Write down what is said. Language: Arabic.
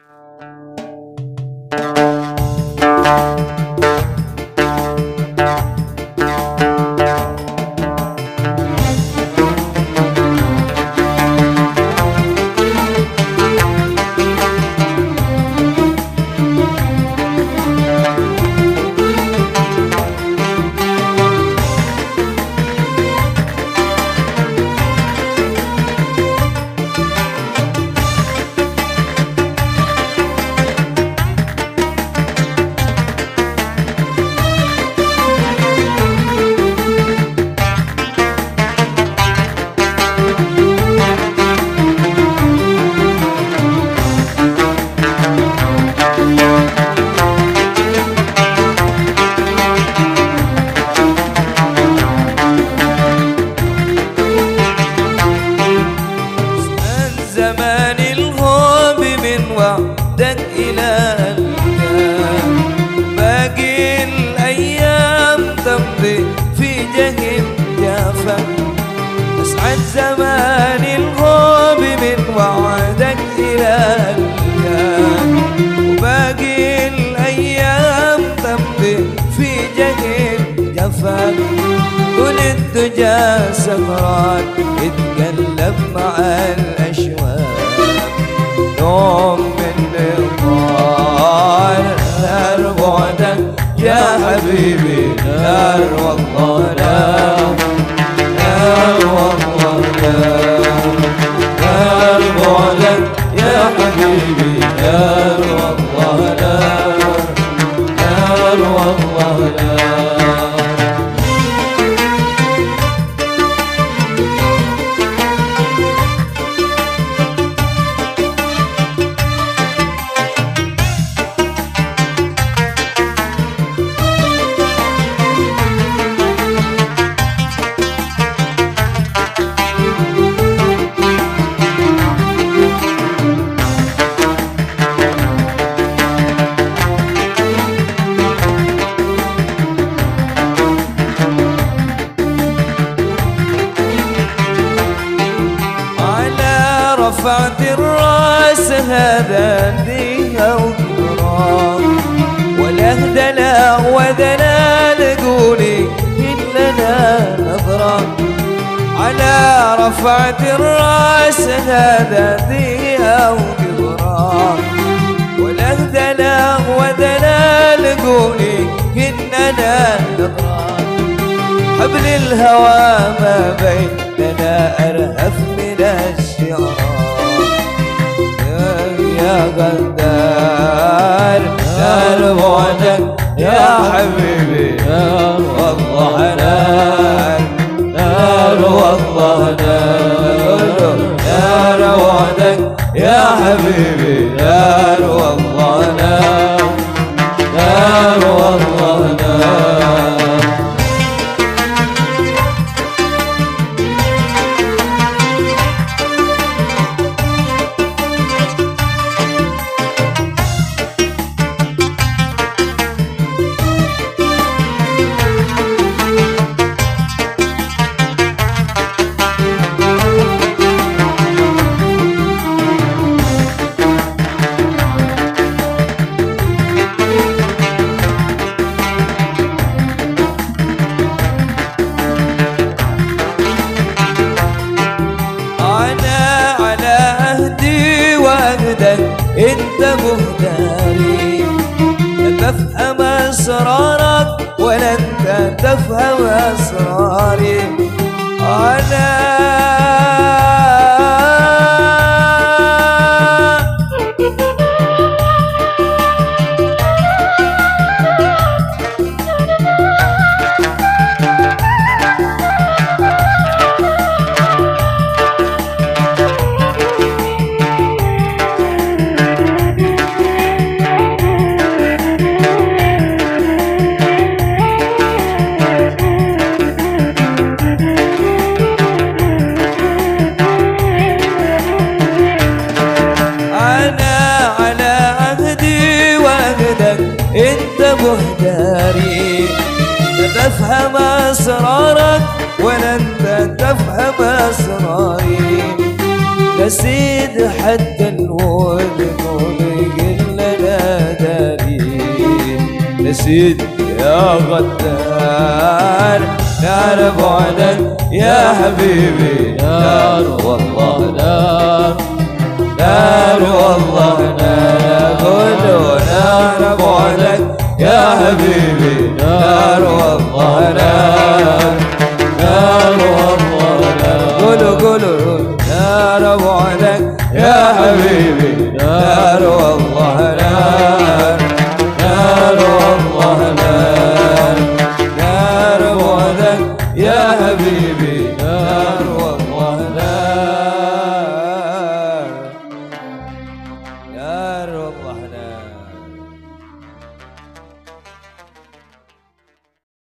وعدك إلى الآن، باقي الأيام تمضي في جهل جافا. أسعد زمان الغوب من وعدك إلى الآن، وباقي الأيام تمضي في جهل جافا. كل الدجى سهران يتقلب مع الأشواق، يوم من طال نار بعدك يا حبيبي، نار والله نار، نار والله نار، نار بعدك يا حبيبي، نار والله نار، نار والله نار. رفعت الراس هذا ديها وكرام، ولا اهدنا وذنا نقولي إن لنا نظرة. على رفعت الراس هذا ديها وكرام، ولا اهدنا وذنا نقولي إننا نظرة. حبل الهوى ما بيننا أرهف من الشعراء. يا غدار نار بعدك يا حبيبي، نار والله نار، نار والله نار، نار بعدك يا حبيبي، نار والله نار، نار والله نار. انت مهداري لا تفهم اسرارك ولا انت تفهم اسراري. انا انت مهداري لا تفهم اسرارك ولا انت تفهم اسراري. نسيت حتى الود سيدي يا غدار، نار بعدك يا حبيبي نار والله نار، نار والله نار، قولوا نار بعدك يا حبيبي نار والله نار، نار والله نار، قولوا قولوا نار بعدك يا حبيبي نار والله نار، نار والله نار، نار بعدك يا حبيبي نار